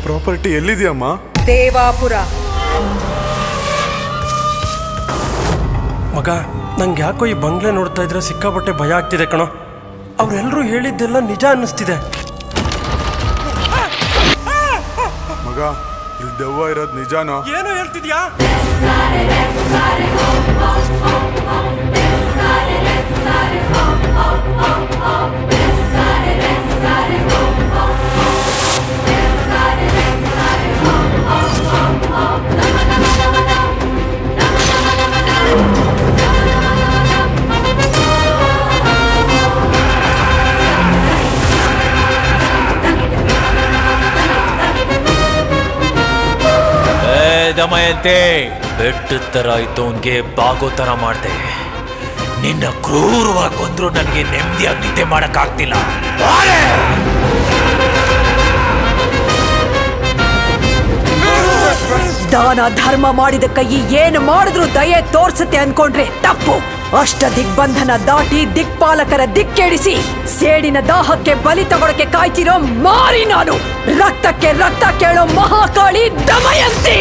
Property ಎಲ್ಲಿದೆಯಮ್ಮ? Devapura. ಮಗ, ನಂಗೆ ಯಾಕೋ ಈ ಬಂಗ್ಲೆ ನೋಡ್ತಾ ಇದ್ರೆ ಸಿಕ್ಕಾಪಟ್ಟೆ ಭಯ ಆಗ್ತಿದೆ ಕಣೋ. ಅವ್ರೆಲ್ಲರೂ ಹೇಳಿದ್ದೆಲ್ಲ ನಿಜ ಅನ್ನಿಸ್ತಿದೆ. ಮಗ, ಇಲ್ಲಿ ದೆವ್ವ ಇರೋದು ನಿಜಾನೋ? ಏನು ಹೇಳ್ತಿದ್ಯಾ? ದಮಯಂತಿ, ಬೆಟ್ಟದ ತರ ಇತ್ತು ಅವನ್ಗೆ ಬಾಗೋ ತರ ಮಾಡ್ದೆ. ನಿನ್ನ ಕ್ರೂರವಾಗಿ ಕೊಂದ್ರು ನನಗೆ ನೆಮ್ಮದಿಯಾಗಿ ನಿದ್ದೆ ಮಾಡಕ್ಕಾಗ್ತಿಲ್ಲ. ದಾನ ಧರ್ಮ ಮಾಡಿದ ಕೈ ಏನು ಮಾಡಿದ್ರು ದಯೆ ತೋರ್ಸತ್ತೆ ಅನ್ಕೊಂಡ್ರೆ ತಪ್ಪು. ಅಷ್ಟ ದಿಗ್ಬಂಧನ ದಾಟಿ ದಿಕ್ಪಾಲಕರ ದಿಕ್ಕೆಡಿಸಿ ಸೇಡಿನ ದಾಹಕ್ಕೆ ಬಲಿ ತಗೊಳಕ್ಕೆ ಕಾಯ್ತಿರೋ ಮಾರಿ ನಾನು. ರಕ್ತಕ್ಕೆ ರಕ್ತ ಕೇಳೋ ಮಹಾಕಾಳಿ ದಮಯಂತಿ.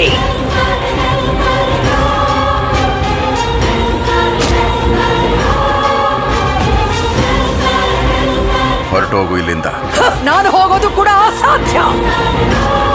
ಹೊರಟು ಹೋಗು ಇಲ್ಲಿಂದ. ನಾನು ಹೋಗೋದು ಕೂಡ ಅಸಾಧ್ಯ.